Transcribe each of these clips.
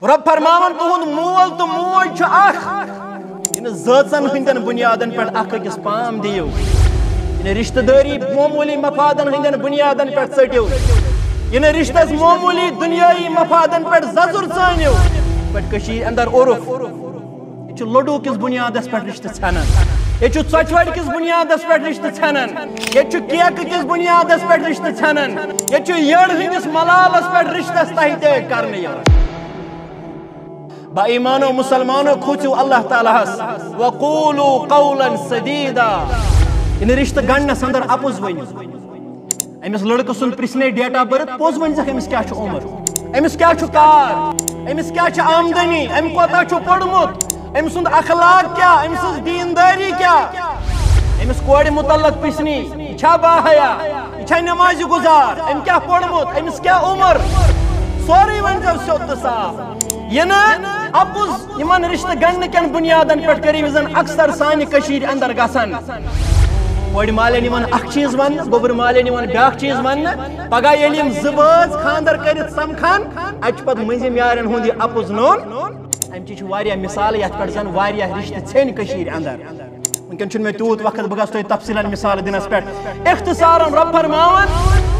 رب فرماون تہند مول تو موج ان ذاتن ہندن بنیادن پہ اخ اکس پام دیو ان رشتہ داری معمولی مفادن ہندن بنیادن پہ ژٹو ان رشتس معمولی دنیائی مفادن پہ ززر ژانو پہ کشیر اندر عرف یہ لڈو کس بنیادس پہ رشتہ ژھنان یہ ژۄچوَڑِ کس بنیادس پہ رشتہ ژھنان یہ کیک کس بنیادس پہ رشتہ ژھنان یہ یڑ ہندس ملالس پہ رشتس تہ تے کرنے با ایمانو مسلمانو کھوچو اللہ تعالیٰ وقولو قولا سدیدا ان رشتہ گنڈنس اندر اپز ونو امس لڑکہ سن پرسنے ڈیٹ آف برتھ پوز ون زک امس کیا عمر امس کیا کار امس کیا آمدنی ام کوتا پڑمت ام سند اخلاق کیا ام سن دینداری کیا امس کوڑ متعلق پرسنی چھا باحیا چھا نماز گزار ام کیا پڑمت امس کیا عمر سوری ون جو سیود صاف یہ اپز یمن رشتہ گنڈ کن بنیادن پہ کریم زن اکثر سانہ کشیر اندر گسن کوڑ مالین یمن اخ چیز ون گوبر مالین یمن بیاکھ چیز ون پگہ ییٚلہِ یم زباز خاندر کرت سمکھان اتہ پتہ مٔنزِم یارن ہند یہ اپز نون امچہ واریاہ مثال یتھ پہ زن واریاہ رشتہ ژھیٚنۍ کشیر اندر ونکن چھُنہٕ مےٚ تیوٗت وقت بہٕ گژھٕ تۄہہِ تفصیلن مثال دِنس پہ اختصارن رب فرماون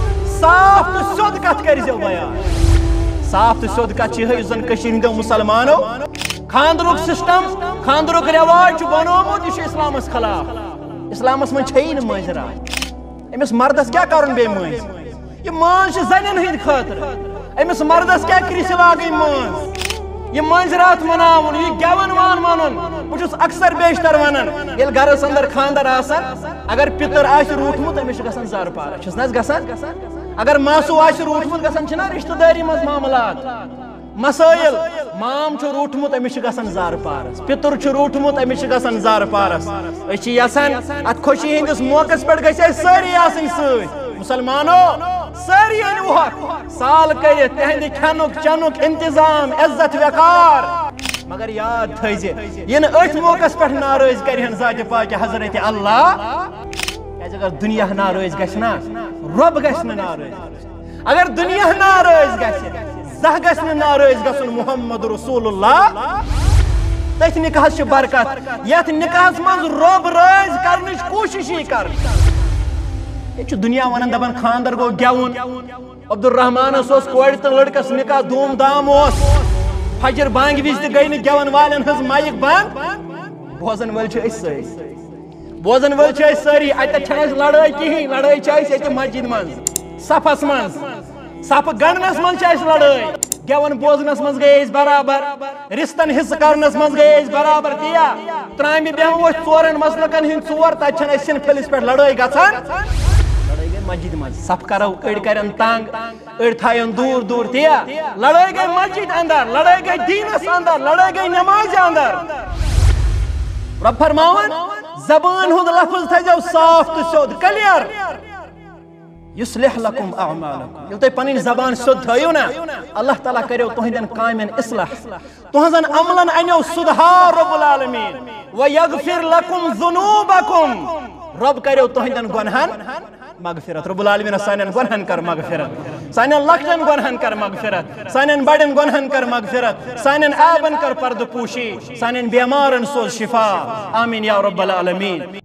صاف تو سیود کتھ کٔرزیٚو بیان صاف تو سیود کتھ چھ یُس زن کشیر ہندیو مسلمانو خاندرک سسٹم خاندرک رواج بنومت یہ اسلامس خلاف اسلامس من چھئی نہ مٲنٛزِ راتھ امس مردس کیا کرن بے مٲنٛز یہ مٲنٛز چھ زنین ہند خاطر امس مردس کیا کرس لاگن مٲنٛز یہ مٲنٛزِ راتھ مناون یہ گیون وان ونن بہٕ چھُس اکثر بیشتر ونان ییٚلہِ گرس اندر خاندر آسان اگر پتر آسہِ روٗٹمُت أمِس چھُ گژھان زر پارہ چھُس نہ گژھان اگر ماسو آسہِ روٗٹمُت گژھان چھِنہ رشتہٕ دٲری منٛز معاملات مسائل مام چھُ روٗٹمُت أمِس چھُ گژھان زار پارس پتر چھُ روٗٹمُت أمِس چھُ گژھان زار پارس أسۍ چھِ یژھان اتھ خوشی ہندس موقعس پٮ۪ٹھ گژھِ اَسہِ سٲری آسٕنۍ سۭتۍ مسلمانو سٲری أنِو حق سال کٔرِتھ تہنٛدِ کھٮ۪نُک چٮ۪نُک انتظام عزت وقار مگر یاد تھٲیزِ یہِ نہٕ أتھۍ موقعس پٮ۪ٹھ ناراض کرِہن ذاتِ پاکہِ حضرت اللہ کیازِ اگر دنیا ناراض گژھِ نا رب گژھِ نہٕ ناراض اگر دنیا ناراض گژھِ زہ گژھِ نہٕ ناراض گژھُن محمد رسول اللہ تٔتھۍ نکاحس چھِ برکت یتھ نکاحس منٛز رب رٲضۍ کرنٕچ کوٗشِش کر یہ چھُ دنیا ونان دپان خاندر گوٚو گٮ۪وُن عبدالرحمانس اوس کورِ تہٕ لڑکس نکاح دوٗم دام اوس فجر بانگہِ وِزِ تہِ گٔے نہٕ گٮ۪ون والٮ۪ن ہٕنٛز مایِک بنٛد بوزن وٲلۍ چھِ أسۍ سٲری بوزن وٲلۍ چھِ أسۍ سٲری اتٮ۪تھ چھنہٕ اَسہِ لڑٲے کِہیٖنۍ لڑٲے چھِ اَسہِ ییٚتہِ مسجد منٛز صفس منٛز صفہٕ گنڈنس منٛز چھِ اَسہِ لڑٲے گٮ۪ون بوزنس منٛز گٔے أسۍ برابر رِستن حصہٕ کرنس منٛز گٔے أسۍ برابر تِیا ترامہِ بیٚہمو أسۍ ژورن مسلکن ہٕنٛدۍ ژور تتہِ چھنہٕ اَسہِ سِنہٕ پھٔلِس پٮ۪ٹھ لڑٲے گژھان لڑٲے گٔے مسجد منٛز صف کرو أڑۍ کرن تنگ أڑۍ تھاون دوٗر دوٗر تِیا لڑٲے گٔے مسجد اندر لڑٲے گٔے دیٖنس اندر لڑٲے گٔے نمازِ اندر رب فرماون زبان ہُنٛد لفظ تھٲیزیو صاف تہٕ سیوٚد کلیر یصلح لکم اعمالکم ییٚلہِ تُہۍ پنٕنۍ زبان سیوٚد تھٲیِو نا اللہ تعالیٰ کریو تُہنٛدٮ۪ن کامٮ۪ن اصلاح تُہنٛزن عملن انیو سُدھار رب العالمیٖن ویغفر لکم ذنوبکم رب کریو تُہنٛدٮ۪ن گۄنہن مغفرت رب العالمیٖن سانٮ۪ن گۄنہن کر مغفرت سانٮ۪ن لۄکٹٮ۪ن گۄنہن کر مغفرت سانٮ۪ن بڑٮ۪ن گۄنہن کر مغفرت سانٮ۪ن عیبن کر پردٕ پوٗشی سانٮ۪ن بٮ۪مارن سوز شفا آمیٖن یا رب العالمیٖن